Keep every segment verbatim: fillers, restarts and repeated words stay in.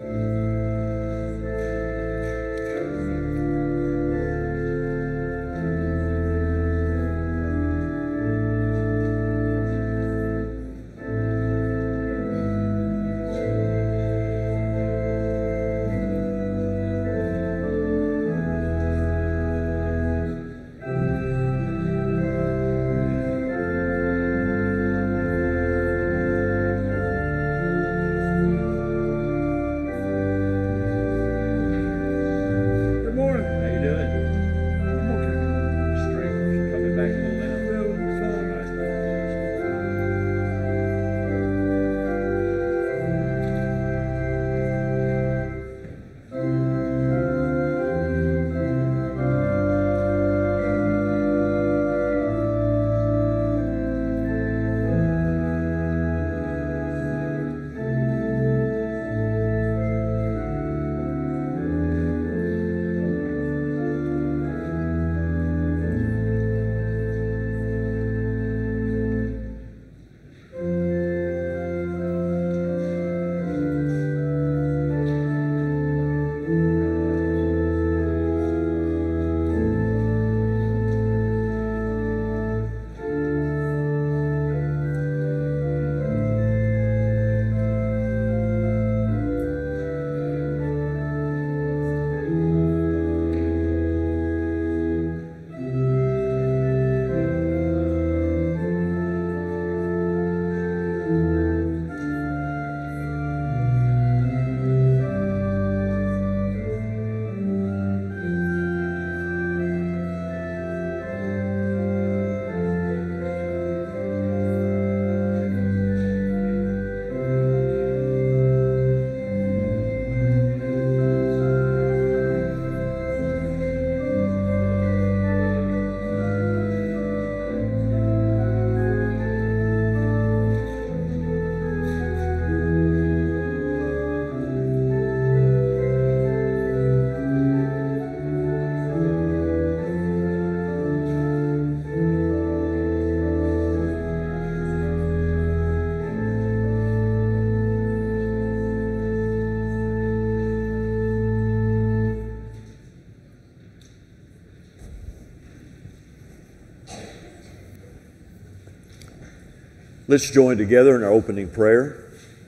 Let's join together in our opening prayer.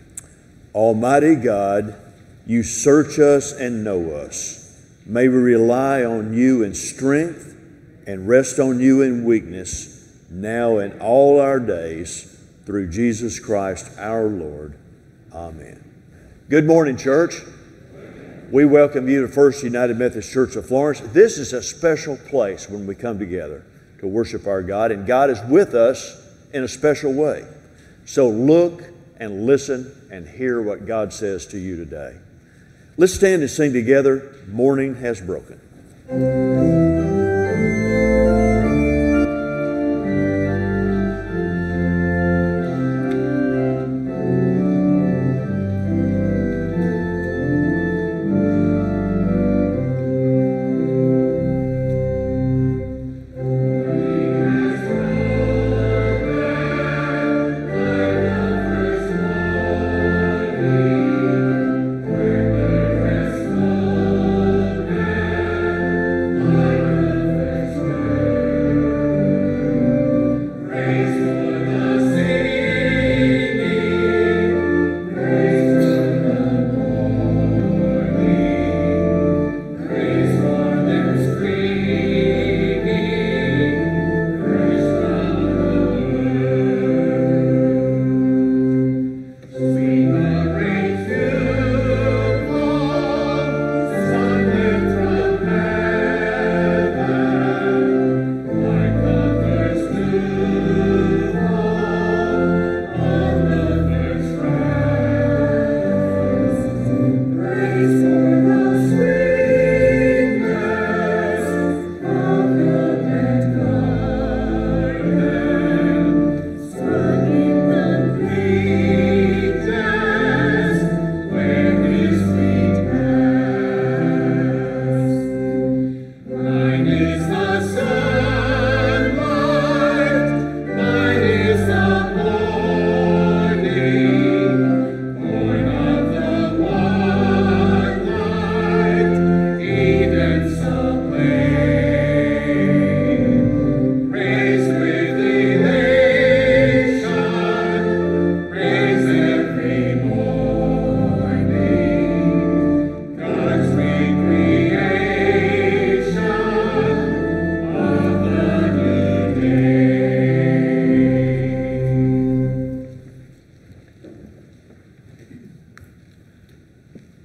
Almighty God, you search us and know us. May we rely on you in strength and rest on you in weakness, now and all our days, through Jesus Christ our Lord. Amen. Good morning, church. We welcome you to First United Methodist Church of Florence. This is a special place when we come together to worship our God, and God is with us in a special way. So look and listen and hear what God says to you today. Let's stand and sing together, Morning Has Broken. Thank you.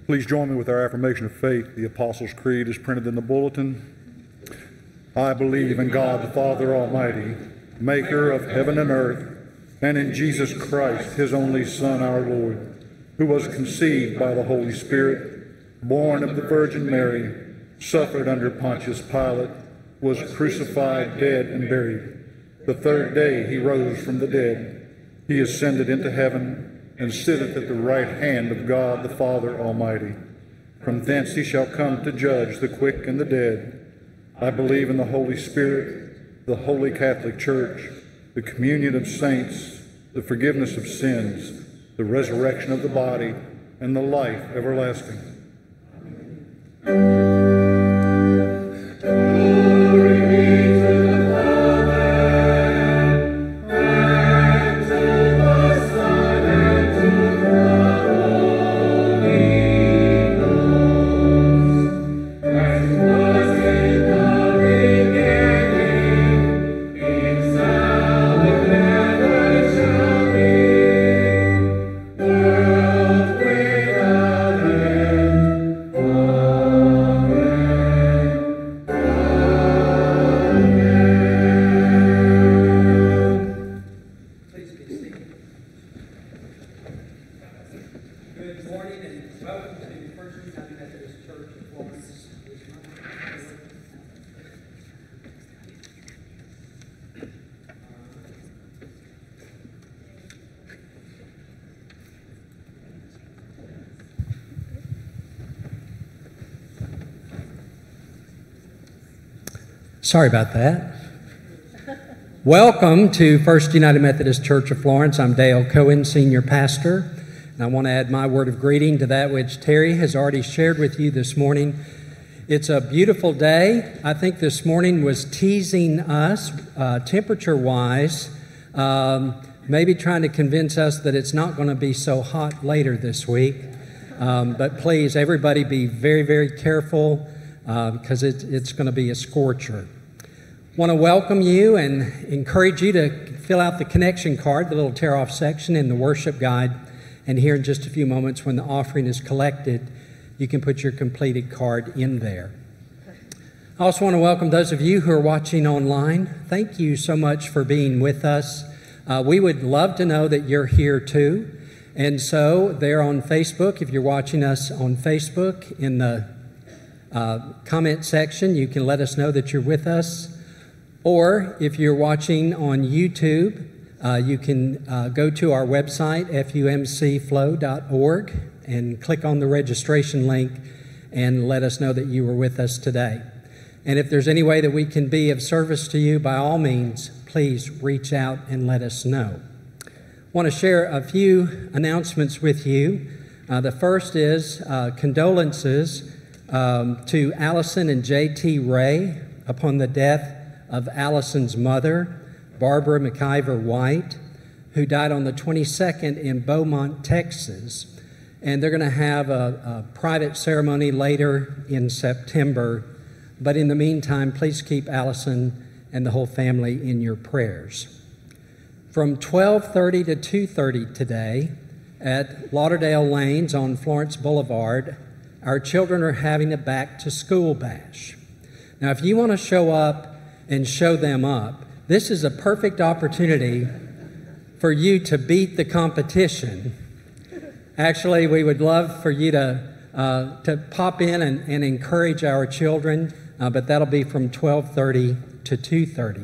Please join me with our affirmation of faith. The Apostles' Creed is printed in the bulletin. I believe in God the Father Almighty, maker of heaven and earth, and in Jesus Christ, his only Son, our Lord, who was conceived by the Holy Spirit, born of the Virgin Mary, suffered under Pontius Pilate, was crucified, dead, and buried. The third day he rose from the dead. He ascended into heaven and sitteth at the right hand of God the Father Almighty. From thence he shall come to judge the quick and the dead. I believe in the Holy Spirit, the Holy Catholic Church, the communion of saints, the forgiveness of sins, the resurrection of the body, and the life everlasting. Sorry about that. Welcome to First United Methodist Church of Florence. I'm Dale Cohen, Senior Pastor, and I want to add my word of greeting to that which Terry has already shared with you this morning. It's a beautiful day. I think this morning was teasing us, uh, temperature-wise, um, maybe trying to convince us that it's not going to be so hot later this week. Um, but please, everybody be very, very careful uh, because it, it's going to be a scorcher. Want to welcome you and encourage you to fill out the connection card, the little tear-off section in the worship guide. And here in just a few moments when the offering is collected, you can put your completed card in there. I also want to welcome those of you who are watching online. Thank you so much for being with us. Uh, we would love to know that you're here too. And so there on Facebook, if you're watching us on Facebook, in the uh, comment section, you can let us know that you're with us. Or if you're watching on YouTube, uh, you can uh, go to our website, f u m c flow dot org, and click on the registration link and let us know that you were with us today. And if there's any way that we can be of service to you, by all means, please reach out and let us know. I want to share a few announcements with you. Uh, the first is uh, condolences um, to Allison and J T Ray upon the death of Allison's mother, Barbara McIver White, who died on the twenty-second in Beaumont, Texas. And they're going to have a, a private ceremony later in September. But in the meantime, please keep Allison and the whole family in your prayers. From twelve thirty to two thirty today at Lauderdale Lanes on Florence Boulevard, our children are having a back-to-school bash. Now, if you want to show up and show them up, this is a perfect opportunity for you to beat the competition. Actually, we would love for you to, uh, to pop in and, and encourage our children, uh, but that'll be from twelve thirty to two thirty.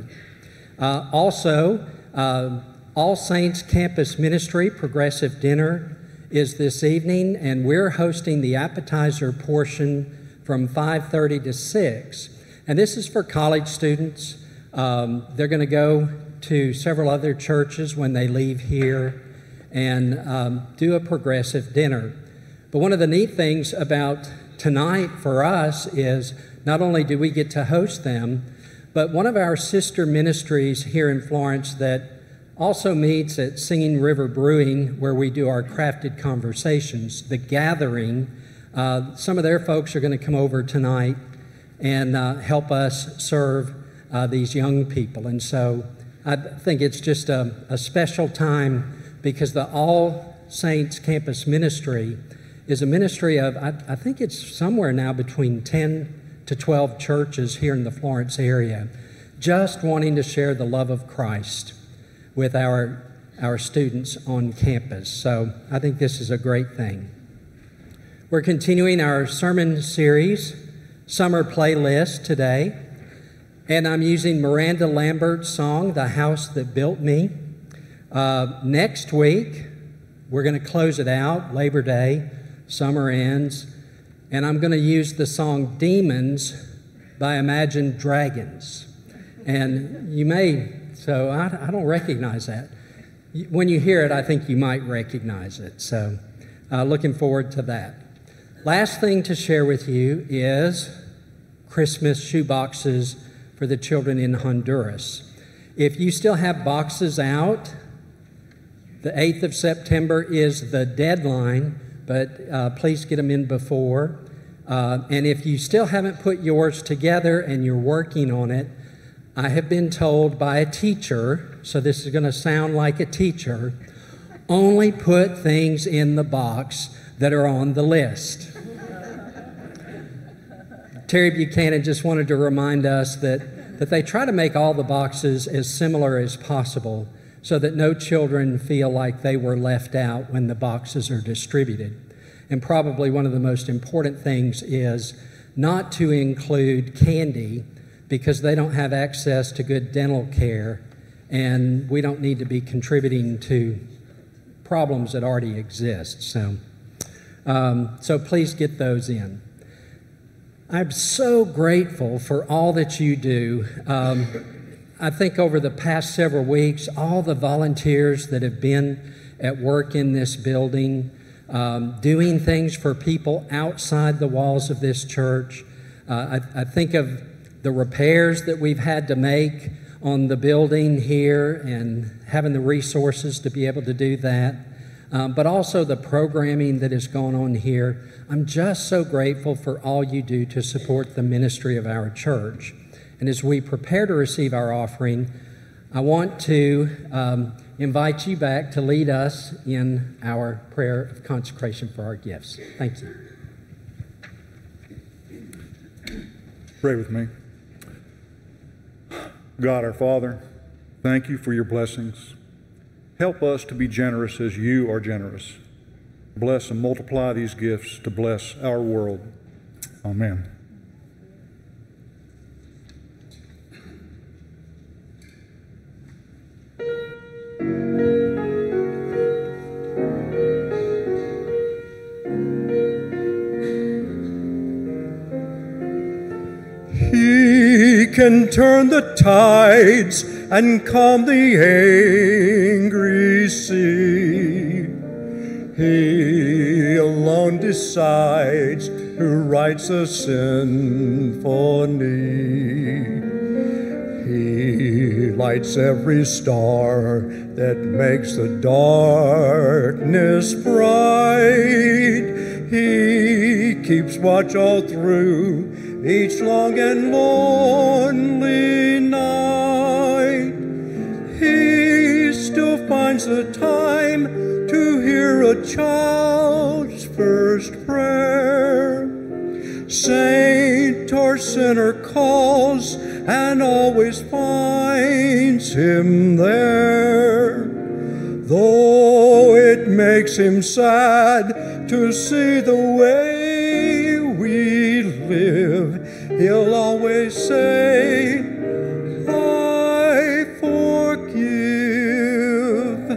Uh, also, uh, All Saints Campus Ministry Progressive Dinner is this evening, and we're hosting the appetizer portion from five thirty to six. And this is for college students. Um, they're going to go to several other churches when they leave here and um, do a progressive dinner. But one of the neat things about tonight for us is not only do we get to host them, but one of our sister ministries here in Florence that also meets at Singing River Brewing, where we do our crafted conversations, The Gathering. Uh, some of their folks are going to come over tonight and uh, help us serve uh, these young people. And so I think it's just a, a special time because the All Saints Campus Ministry is a ministry of, I, I think it's somewhere now between ten to twelve churches here in the Florence area, just wanting to share the love of Christ with our, our students on campus. So I think this is a great thing. We're continuing our sermon series, Summer Playlist today, and I'm using Miranda Lambert's song, The House That Built Me. Uh, next week, we're going to close it out, Labor Day, summer ends, and I'm going to use the song Demons by Imagine Dragons. And you may, so I, I don't recognize that. When you hear it, I think you might recognize it. So uh, looking forward to that. Last thing to share with you is Christmas shoe boxes for the children in Honduras. If you still have boxes out, the eighth of September is the deadline, but uh, please get them in before. Uh, and if you still haven't put yours together and you're working on it, I have been told by a teacher, so this is going to sound like a teacher, only put things in the box that are on the list. Terry Buchanan just wanted to remind us that, that they try to make all the boxes as similar as possible so that no children feel like they were left out when the boxes are distributed. And probably one of the most important things is not to include candy because they don't have access to good dental care, and we don't need to be contributing to problems that already exist. So, um, so please get those in. I'm so grateful for all that you do. Um, I think over the past several weeks, all the volunteers that have been at work in this building, um, doing things for people outside the walls of this church. Uh, I, I think of the repairs that we've had to make on the building here and having the resources to be able to do that, um, but also the programming that has gone on here. I'm just so grateful for all you do to support the ministry of our church. And as we prepare to receive our offering, I want to um, invite you back to lead us in our prayer of consecration for our gifts. Thank you. Pray with me. God our Father, thank you for your blessings. Help us to be generous as you are generous. Bless and multiply these gifts to bless our world. Amen. He can turn the tides and calm the angry sea. He alone decides who writes a symphony. He lights every star that makes the darkness bright. He keeps watch all through each long and lonely night. He still finds the time to hear a child's first prayer. Saint or sinner calls and always finds him there. Though it makes him sad to see the way we live, he'll always say, I forgive.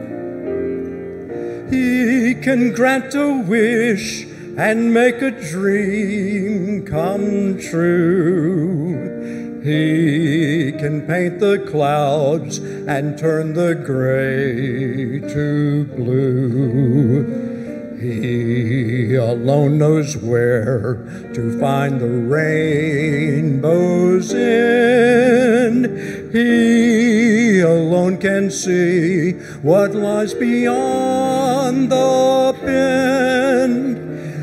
He can grant a wish and make a dream come true. He can paint the clouds and turn the gray to blue. He alone knows where to find the rainbow's end. He alone can see what lies beyond the bend.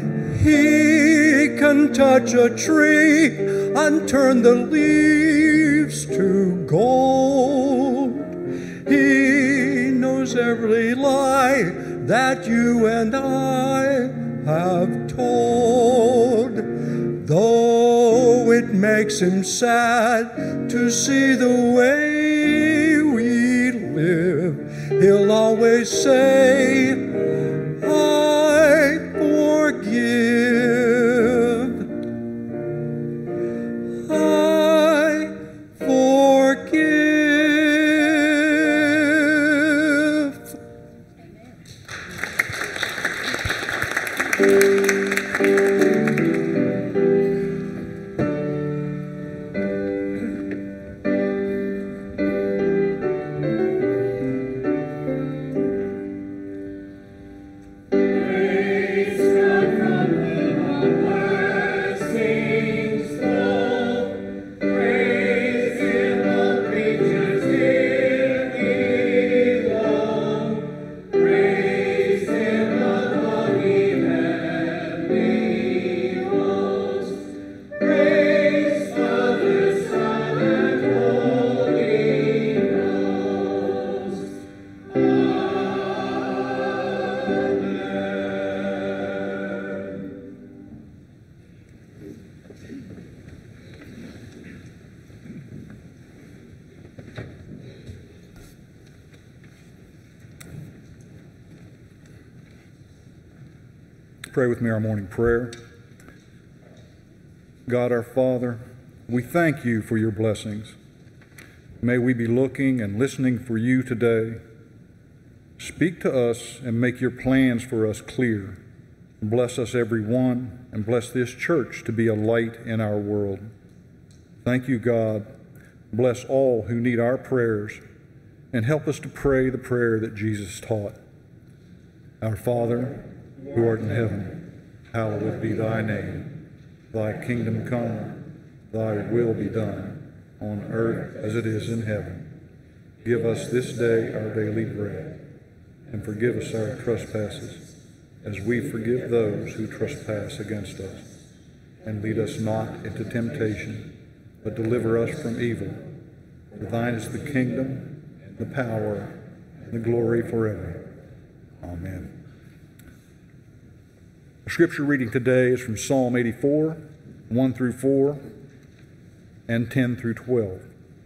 He can touch a tree and turn the leaves to gold. He knows every lie that you and I have told. Though it makes him sad to see the way we live, he'll always say, I forgive. I forgive. Pray with me our morning prayer. God our Father, we thank you for your blessings. May we be looking and listening for you today. Speak to us and make your plans for us clear. Bless us every one, and bless this church to be a light in our world. Thank you, God. Bless all who need our prayers, and help us to pray the prayer that Jesus taught. Our Father, who art in heaven, hallowed be thy name. Thy kingdom come, thy will be done, on earth as it is in heaven. Give us this day our daily bread, and forgive us our trespasses, as we forgive those who trespass against us. And lead us not into temptation, but deliver us from evil. For thine is the kingdom, the power, and the glory forever. Amen. The scripture reading today is from Psalm eighty-four, one through four, and ten through twelve.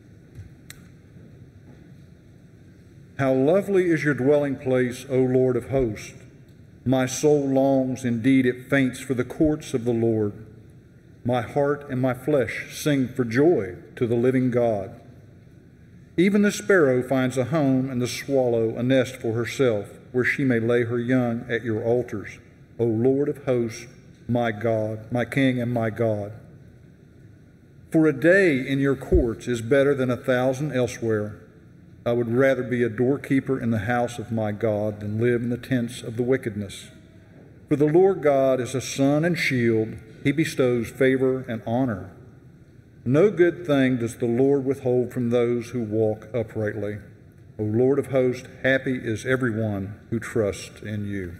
How lovely is your dwelling place, O Lord of hosts! My soul longs, indeed it faints, for the courts of the Lord. My heart and my flesh sing for joy to the living God. Even the sparrow finds a home, and the swallow a nest for herself, where she may lay her young at your altars, O Lord of hosts, my God, my King and my God. For a day in your courts is better than a thousand elsewhere. I would rather be a doorkeeper in the house of my God than live in the tents of the wickedness. For the Lord God is a sun and shield. He bestows favor and honor. No good thing does the Lord withhold from those who walk uprightly. O Lord of hosts, happy is everyone who trusts in you.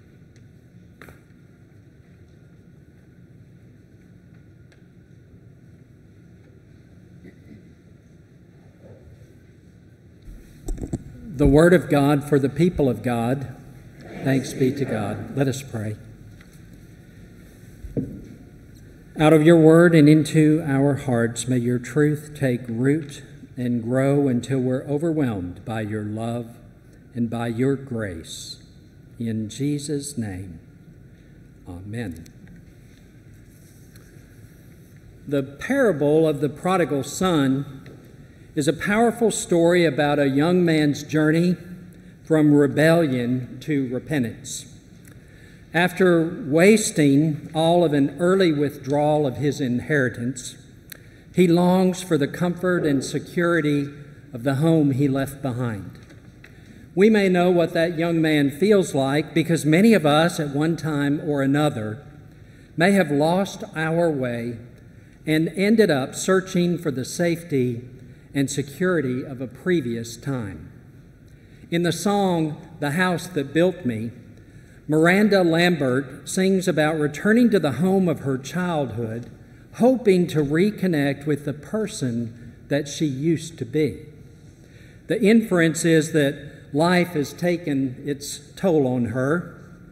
The word of God for the people of God. Thanks be to God. Let us pray. Out of your word and into our hearts, may your truth take root and grow until we're overwhelmed by your love and by your grace. In Jesus' name, amen. The parable of the prodigal son is a powerful story about a young man's journey from rebellion to repentance. After wasting all of an early withdrawal of his inheritance, he longs for the comfort and security of the home he left behind. We may know what that young man feels like because many of us at one time or another may have lost our way and ended up searching for the safety and security of a previous time. In the song, "The House That Built Me," Miranda Lambert sings about returning to the home of her childhood, hoping to reconnect with the person that she used to be. The inference is that life has taken its toll on her.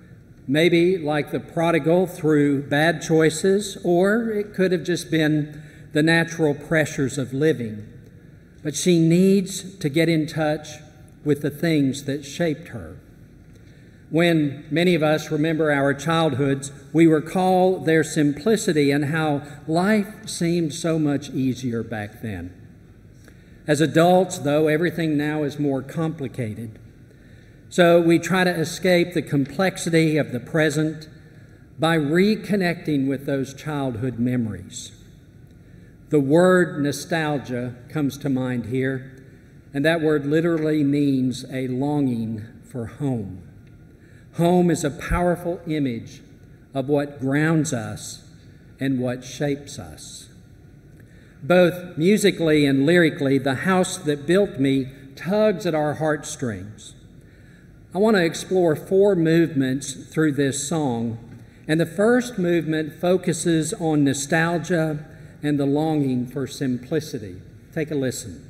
maybe like the prodigal through bad choices, or it could have just been the natural pressures of living. But she needs to get in touch with the things that shaped her. When many of us remember our childhoods, we recall their simplicity and how life seemed so much easier back then. As adults, though, everything now is more complicated. So we try to escape the complexity of the present by reconnecting with those childhood memories. The word nostalgia comes to mind here, and that word literally means a longing for home. Home is a powerful image of what grounds us and what shapes us. Both musically and lyrically, The House That Built Me tugs at our heartstrings. I want to explore four movements through this song, and the first movement focuses on nostalgia and the longing for simplicity. Take a listen.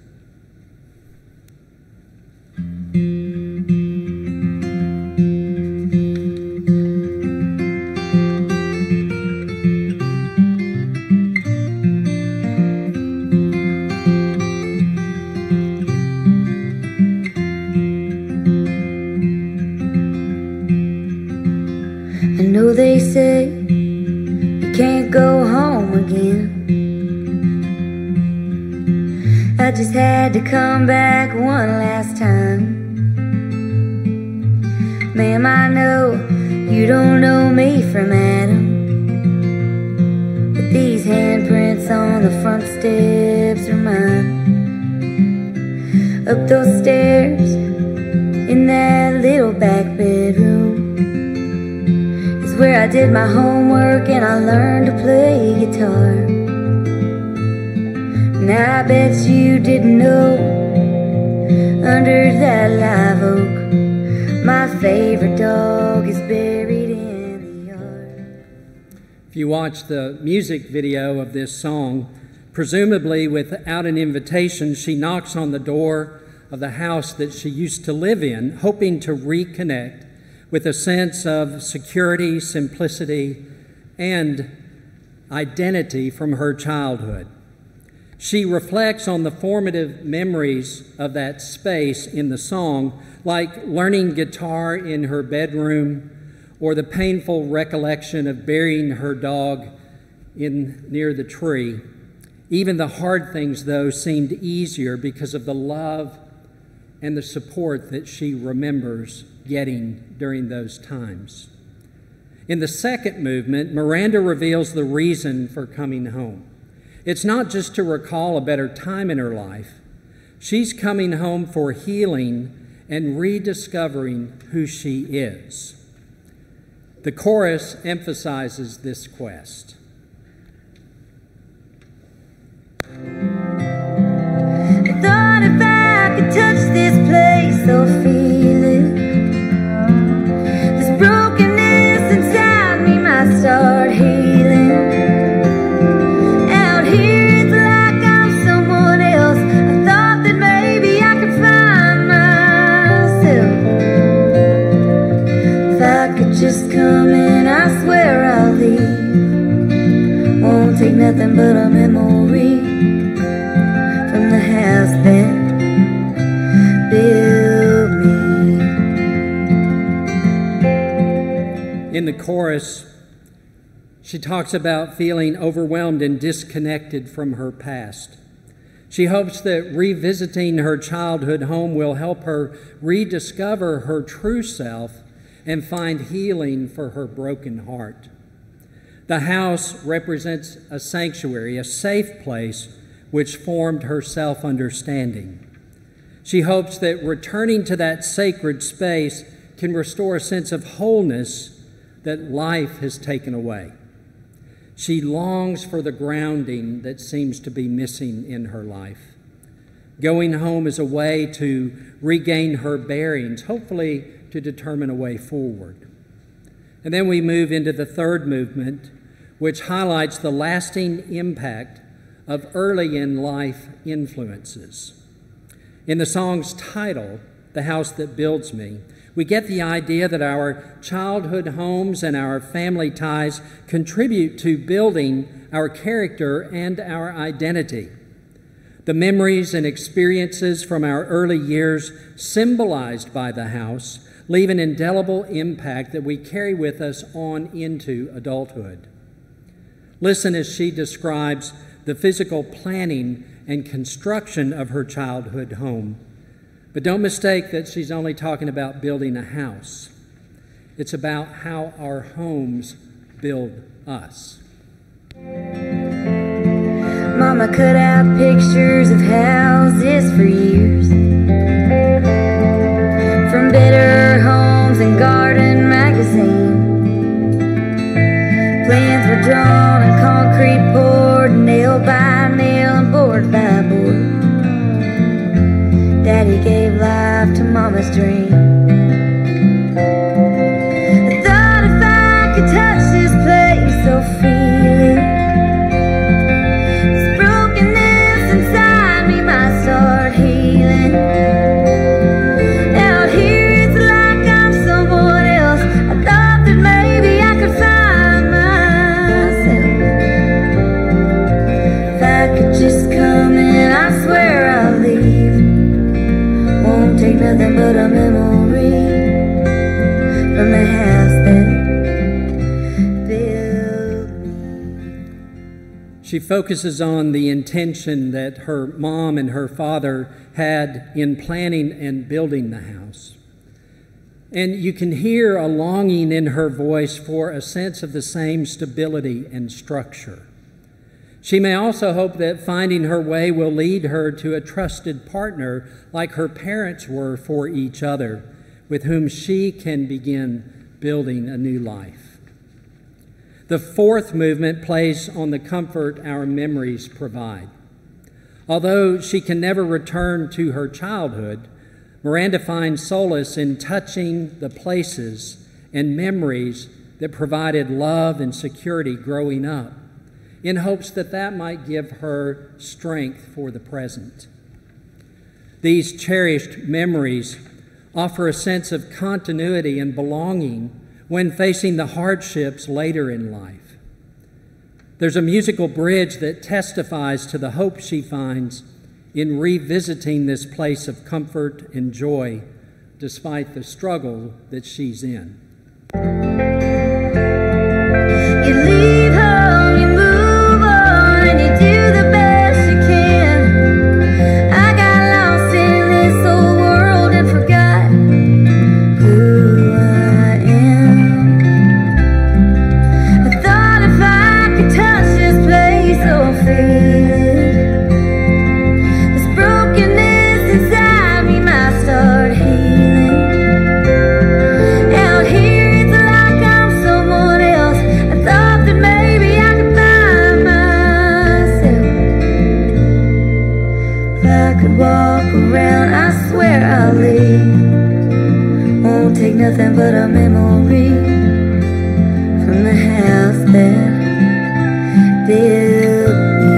I know they say you can't go home again. I just had to come back one last time. Ma'am, I know you don't know me from Adam, but these handprints on the front steps are mine. Up those stairs in that little back bedroom is where I did my homework and I learned to play guitar. Now I bet you didn't know, under that live oak, my favorite dog is buried in the yard. If you watch the music video of this song, presumably without an invitation, she knocks on the door of the house that she used to live in, hoping to reconnect with a sense of security, simplicity, and identity from her childhood. She reflects on the formative memories of that space in the song, like learning guitar in her bedroom or the painful recollection of burying her dog in near the tree. Even the hard things, though, seemed easier because of the love and the support that she remembers getting during those times. In the second movement, Miranda reveals the reason for coming home. It's not just to recall a better time in her life. She's coming home for healing and rediscovering who she is. The chorus emphasizes this quest. I thought if I could touch this place or feel it, this brokenness inside me might start healing. Out here it's like I'm someone else. I thought that maybe I could find myself. If I could just come in, I swear I'll leave. Won't take nothing but a memory from the house that built me. In the chorus, she talks about feeling overwhelmed and disconnected from her past. She hopes that revisiting her childhood home will help her rediscover her true self and find healing for her broken heart. The house represents a sanctuary, a safe place which formed her self-understanding. She hopes that returning to that sacred space can restore a sense of wholeness that life has taken away. She longs for the grounding that seems to be missing in her life. Going home is a way to regain her bearings, hopefully to determine a way forward. And then we move into the third movement, which highlights the lasting impact of early in life influences. In the song's title, the house that builds me. We get the idea that our childhood homes and our family ties contribute to building our character and our identity. The memories and experiences from our early years, symbolized by the house, leave an indelible impact that we carry with us on into adulthood. Listen as she describes the physical planning and construction of her childhood home. But don't mistake that she's only talking about building a house. It's about how our homes build us. Mama cut out pictures of houses for years, from Better Homes and Garden magazine. Plans were drawn and concrete poured, nail by nail and board by board. Daddy gave life to Mama's dream. I thought if I could touch this place, so feel it. This brokenness inside me might start healing. Out here it's like I'm someone else. I thought that maybe I could find myself. If I could just come in, I swear I'll leave. Won't take nothing but a memory from the house that built me. She focuses on the intention that her mom and her father had in planning and building the house. And you can hear a longing in her voice for a sense of the same stability and structure. She may also hope that finding her way will lead her to a trusted partner like her parents were for each other, with whom she can begin building a new life. The fourth movement plays on the comfort our memories provide. Although she can never return to her childhood, Miranda finds solace in touching the places and memories that provided love and security growing up, in hopes that that might give her strength for the present. These cherished memories offer a sense of continuity and belonging when facing the hardships later in life. There's a musical bridge that testifies to the hope she finds in revisiting this place of comfort and joy despite the struggle that she's in. You leave home, you move on, and you do the best you can. I got lost in this old world and forgot who I am. I thought if I could touch this place, oh, feel it. This brokenness inside me might start healing. Out here it's like I'm someone else. I thought that maybe I could find myself. If I could walk around, I swear I'll leave. Won't take nothing but a memory from the house that built me.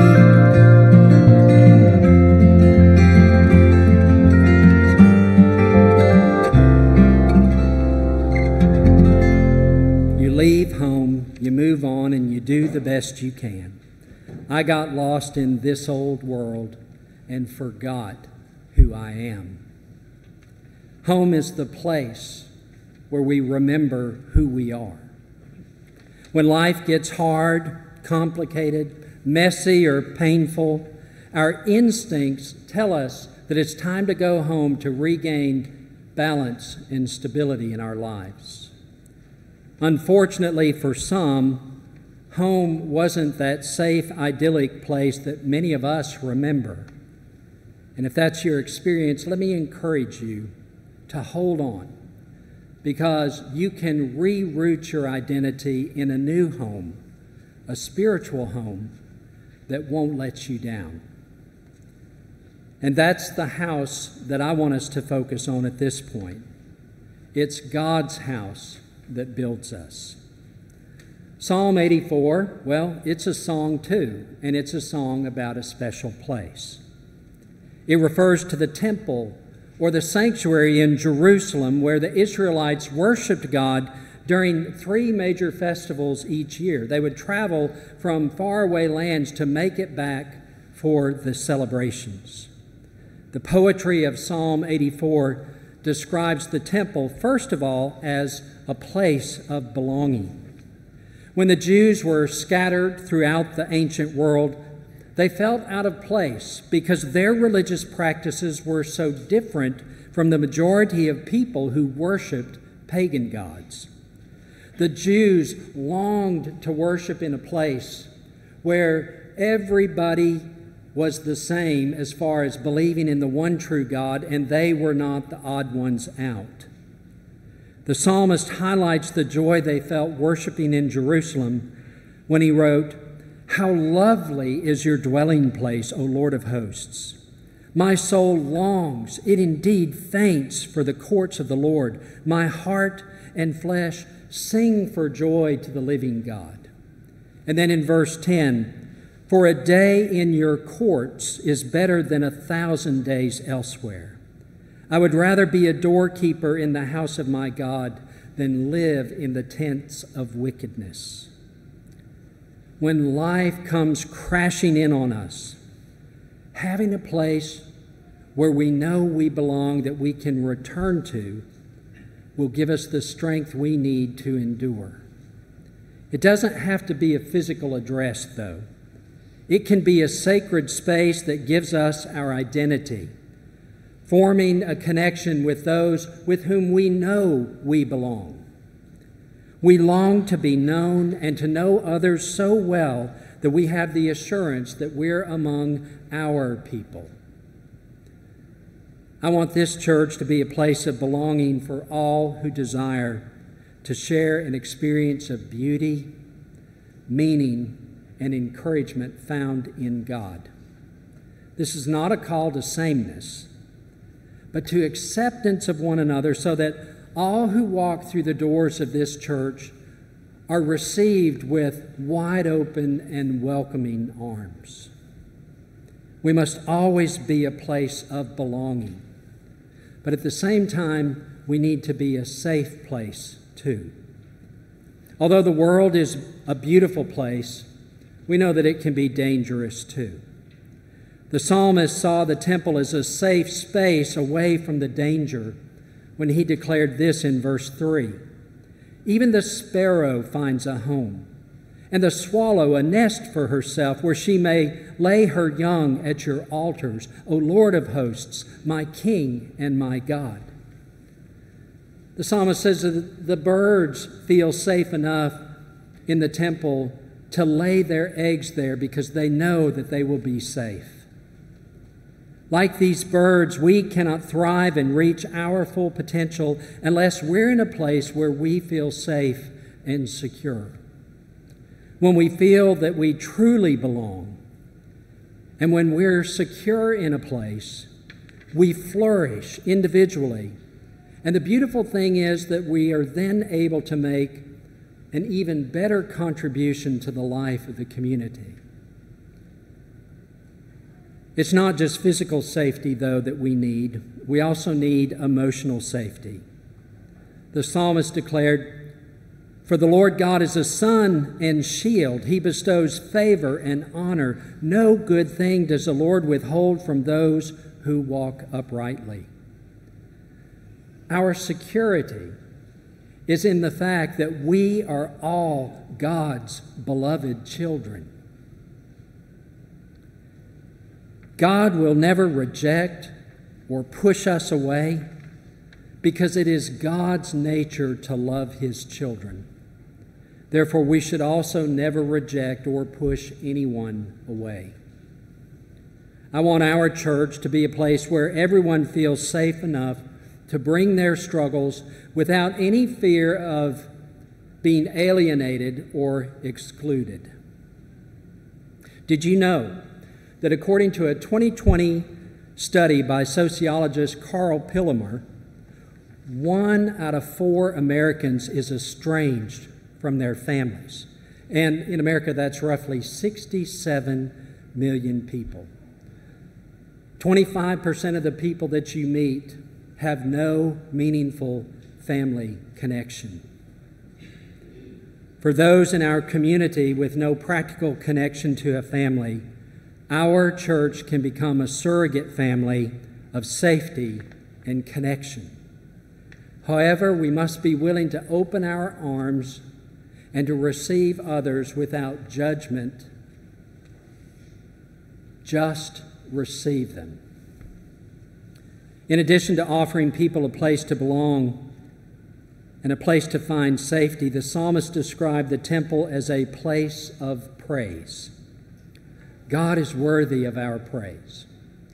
You leave home, you move on, and you do the best you can. I got lost in this old world and forgot who I am. Home is the place where we remember who we are. When life gets hard, complicated, messy, or painful, our instincts tell us that it's time to go home to regain balance and stability in our lives. Unfortunately for some, home wasn't that safe, idyllic place that many of us remember. And if that's your experience, let me encourage you to hold on, because you can reroot your identity in a new home, a spiritual home that won't let you down. And that's the house that I want us to focus on at this point. It's God's house that builds us. Psalm eighty-four, well, it's a song too, and it's a song about a special place. It refers to the temple or the sanctuary in Jerusalem, where the Israelites worshiped God during three major festivals each year. They would travel from faraway lands to make it back for the celebrations. The poetry of Psalm eighty-four describes the temple, first of all, as a place of belonging. When the Jews were scattered throughout the ancient world, they felt out of place because their religious practices were so different from the majority of people who worshiped pagan gods. The Jews longed to worship in a place where everybody was the same as far as believing in the one true God, and they were not the odd ones out. The psalmist highlights the joy they felt worshiping in Jerusalem when he wrote, "How lovely is your dwelling place, O Lord of hosts! My soul longs, it indeed faints for the courts of the Lord. My heart and flesh sing for joy to the living God." And then in verse ten, "For a day in your courts is better than a thousand days elsewhere. I would rather be a doorkeeper in the house of my God than live in the tents of wickedness." When life comes crashing in on us, having a place where we know we belong, that we can return to, will give us the strength we need to endure. It doesn't have to be a physical address, though. It can be a sacred space that gives us our identity, forming a connection with those with whom we know we belong. We long to be known and to know others so well that we have the assurance that we're among our people. I want this church to be a place of belonging for all who desire to share an experience of beauty, meaning, and encouragement found in God. This is not a call to sameness, but to acceptance of one another, so that all who walk through the doors of this church are received with wide open and welcoming arms. We must always be a place of belonging, but at the same time, we need to be a safe place too. Although the world is a beautiful place, we know that it can be dangerous too. The psalmist saw the temple as a safe space away from the danger when he declared this in verse three. "Even the sparrow finds a home, and the swallow a nest for herself, where she may lay her young at your altars, O Lord of hosts, my King and my God." The psalmist says that the birds feel safe enough in the temple to lay their eggs there because they know that they will be safe. Like these birds, we cannot thrive and reach our full potential unless we're in a place where we feel safe and secure. When we feel that we truly belong, and when we're secure in a place, we flourish individually. And the beautiful thing is that we are then able to make an even better contribution to the life of the community. It's not just physical safety, though, that we need. We also need emotional safety. The psalmist declared, "For the Lord God is a sun and shield. He bestows favor and honor. No good thing does the Lord withhold from those who walk uprightly." Our security is in the fact that we are all God's beloved children. God will never reject or push us away because it is God's nature to love His children. Therefore, we should also never reject or push anyone away. I want our church to be a place where everyone feels safe enough to bring their struggles without any fear of being alienated or excluded. Did you know that according to a twenty twenty study by sociologist Carl Pillemer, one out of four Americans is estranged from their families? And in America, that's roughly sixty-seven million people. twenty-five percent of the people that you meet have no meaningful family connection. For those in our community with no practical connection to a family, our church can become a surrogate family of safety and connection. However, we must be willing to open our arms and to receive others without judgment. Just receive them. In addition to offering people a place to belong and a place to find safety, the psalmist described the temple as a place of praise. God is worthy of our praise.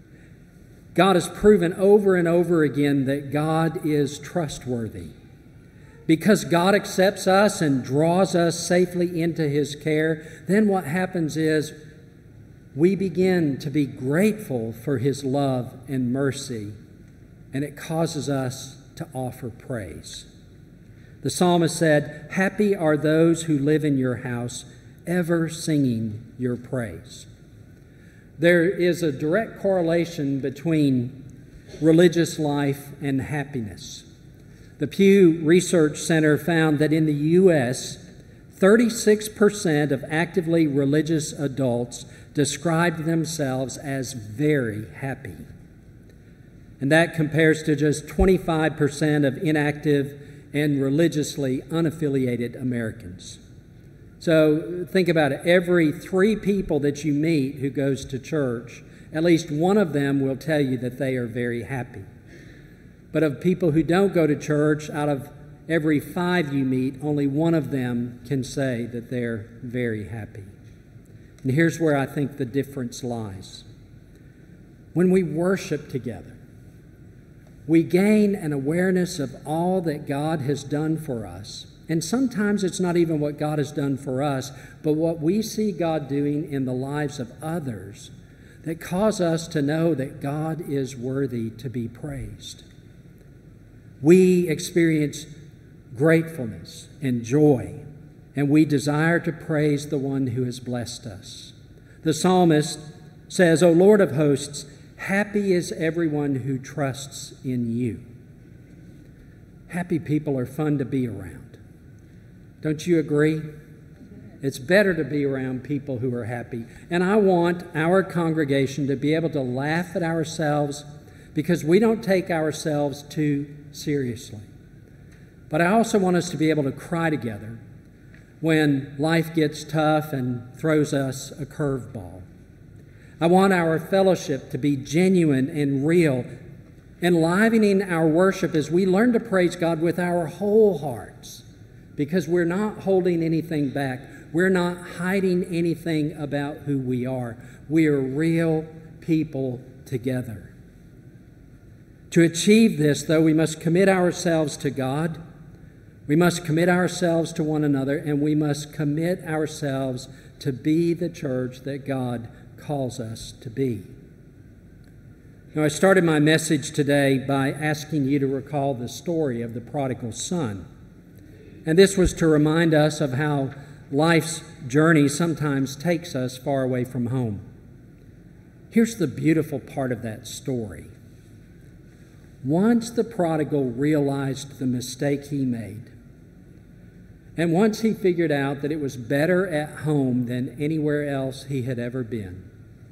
God has proven over and over again that God is trustworthy. Because God accepts us and draws us safely into His care, then what happens is we begin to be grateful for His love and mercy, and it causes us to offer praise. The psalmist said, "Happy are those who live in your house, ever singing your praise." There is a direct correlation between religious life and happiness. The Pew Research Center found that in the U S, thirty-six percent of actively religious adults described themselves as very happy. And that compares to just twenty-five percent of inactive and religiously unaffiliated Americans. So think about it. Every three people that you meet who goes to church, at least one of them will tell you that they are very happy. But of people who don't go to church, out of every five you meet, only one of them can say that they're very happy. And here's where I think the difference lies. When we worship together, we gain an awareness of all that God has done for us. And sometimes it's not even what God has done for us, but what we see God doing in the lives of others that cause us to know that God is worthy to be praised. We experience gratefulness and joy, and we desire to praise the one who has blessed us. The psalmist says, "O Lord of hosts, happy is everyone who trusts in you." Happy people are fun to be around. Don't you agree? It's better to be around people who are happy. And I want our congregation to be able to laugh at ourselves because we don't take ourselves too seriously. But I also want us to be able to cry together when life gets tough and throws us a curveball. I want our fellowship to be genuine and real, enlivening our worship as we learn to praise God with our whole hearts, because we're not holding anything back. We're not hiding anything about who we are. We are real people together. To achieve this, though, we must commit ourselves to God, we must commit ourselves to one another, and we must commit ourselves to be the church that God calls us to be. Now, I started my message today by asking you to recall the story of the prodigal son. And this was to remind us of how life's journey sometimes takes us far away from home. Here's the beautiful part of that story. Once the prodigal realized the mistake he made, and once he figured out that it was better at home than anywhere else he had ever been,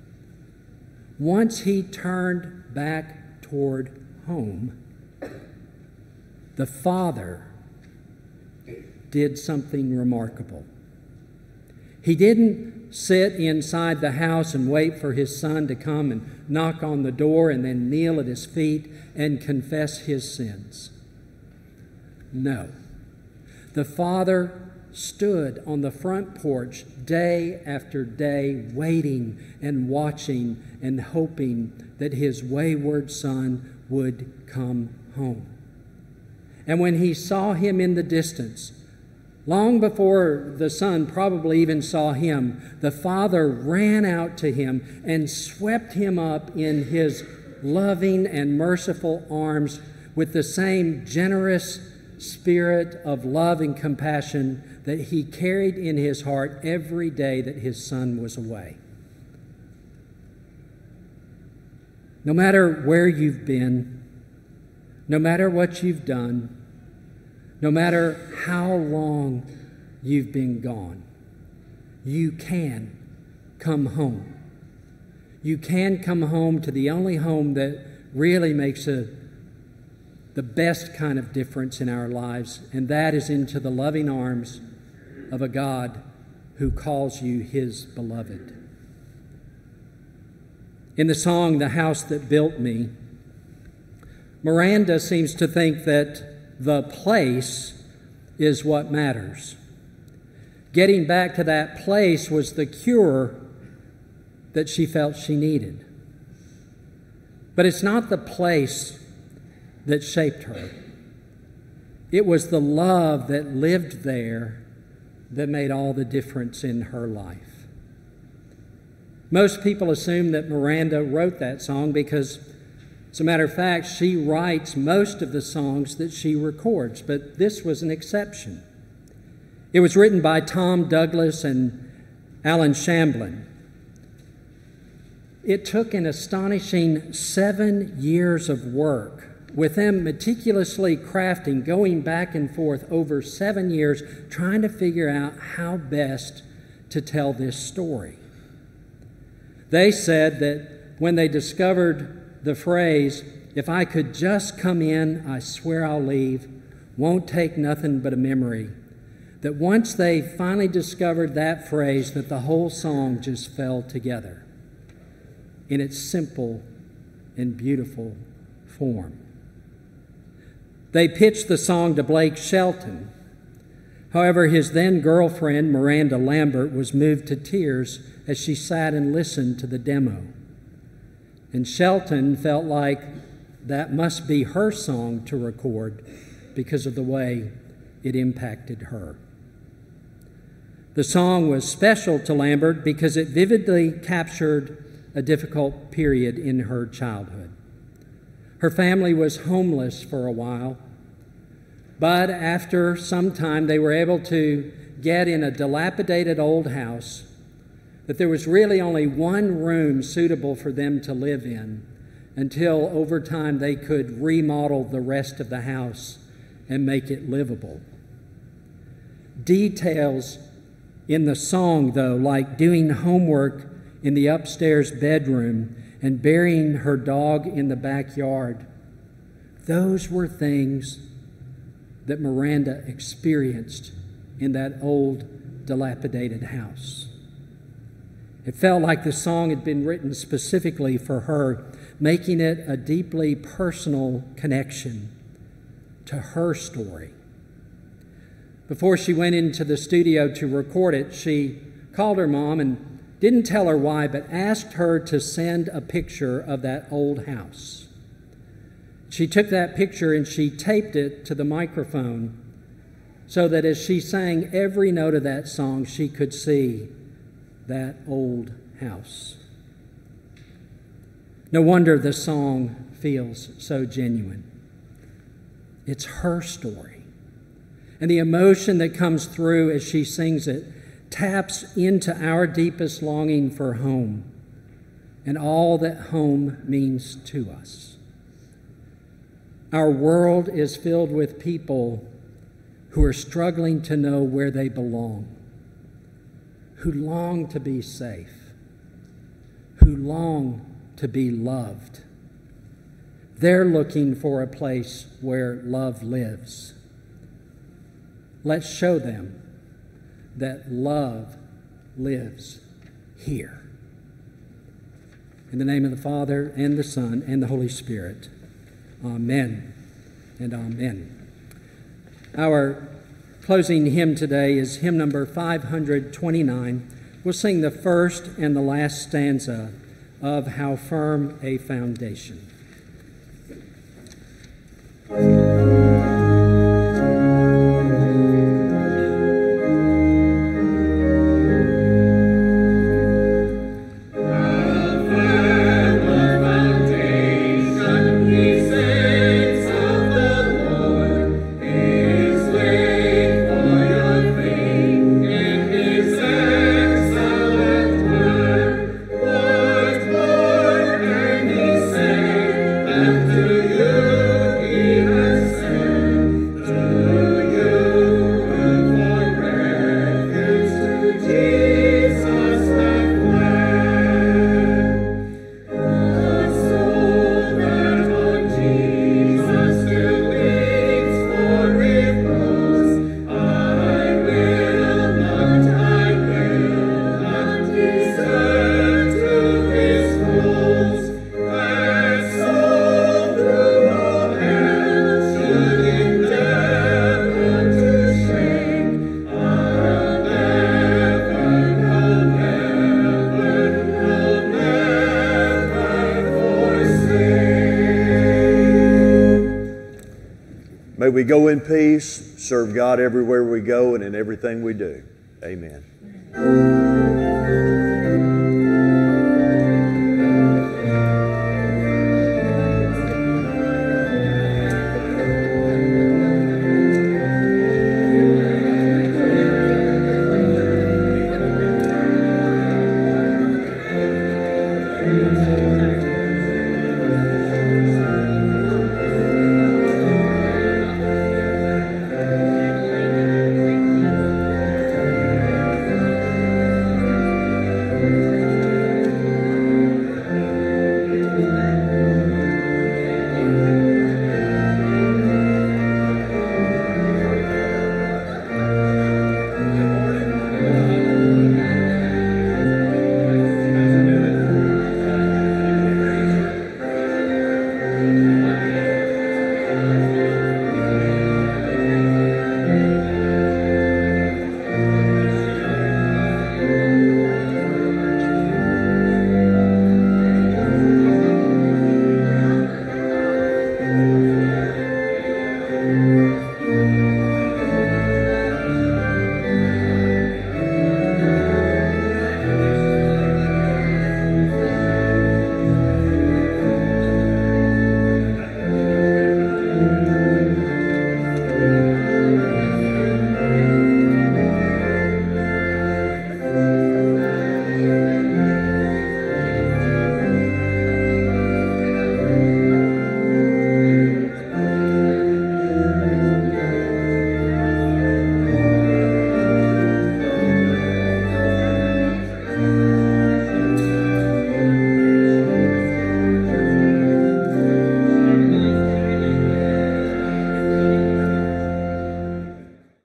once he turned back toward home, the father did something remarkable. He didn't sit inside the house and wait for his son to come and knock on the door and then kneel at his feet and confess his sins. No. The father stood on the front porch day after day, waiting and watching and hoping that his wayward son would come home. And when he saw him in the distance, long before the son probably even saw him, the father ran out to him and swept him up in his loving and merciful arms with the same generous spirit of love and compassion that he carried in his heart every day that his son was away. No matter where you've been, no matter what you've done, no matter how long you've been gone, you can come home. You can come home to the only home that really makes a, the best kind of difference in our lives, and that is into the loving arms of a God who calls you his beloved. In the song, "The House That Built Me," Miranda seems to think that the place is what matters. Getting back to that place was the cure that she felt she needed. But it's not the place that shaped her. It was the love that lived there that made all the difference in her life. Most people assume that Miranda wrote that song because, as a matter of fact, she writes most of the songs that she records, but this was an exception. It was written by Tom Douglas and Alan Shamblin. It took an astonishing seven years of work, with them meticulously crafting, going back and forth over seven years, trying to figure out how best to tell this story. They said that when they discovered the phrase, "If I could just come in, I swear I'll leave, won't take nothing but a memory," that once they finally discovered that phrase, that the whole song just fell together in its simple and beautiful form. They pitched the song to Blake Shelton. However, his then-girlfriend, Miranda Lambert, was moved to tears as she sat and listened to the demo. And Shelton felt like that must be her song to record because of the way it impacted her. The song was special to Lambert because it vividly captured a difficult period in her childhood. Her family was homeless for a while, but after some time they were able to get in a dilapidated old house that there was really only one room suitable for them to live in until over time they could remodel the rest of the house and make it livable. Details in the song, though, like doing homework in the upstairs bedroom and burying her dog in the backyard, those were things that Miranda experienced in that old, dilapidated house. It felt like the song had been written specifically for her, making it a deeply personal connection to her story. Before she went into the studio to record it, she called her mom and didn't tell her why, but asked her to send a picture of that old house. She took that picture and she taped it to the microphone so that as she sang every note of that song, she could see that old house. No wonder the song feels so genuine. It's her story. And the emotion that comes through as she sings it taps into our deepest longing for home and all that home means to us. Our world is filled with people who are struggling to know where they belong, who long to be safe, who long to be loved. They're looking for a place where love lives. Let's show them that love lives here. In the name of the Father, and the Son, and the Holy Spirit. Amen and amen. Our closing hymn today is hymn number five hundred twenty-nine. We'll sing the first and the last stanza of How Firm a Foundation. Say we go in peace, serve God everywhere we go and in everything we do. Amen.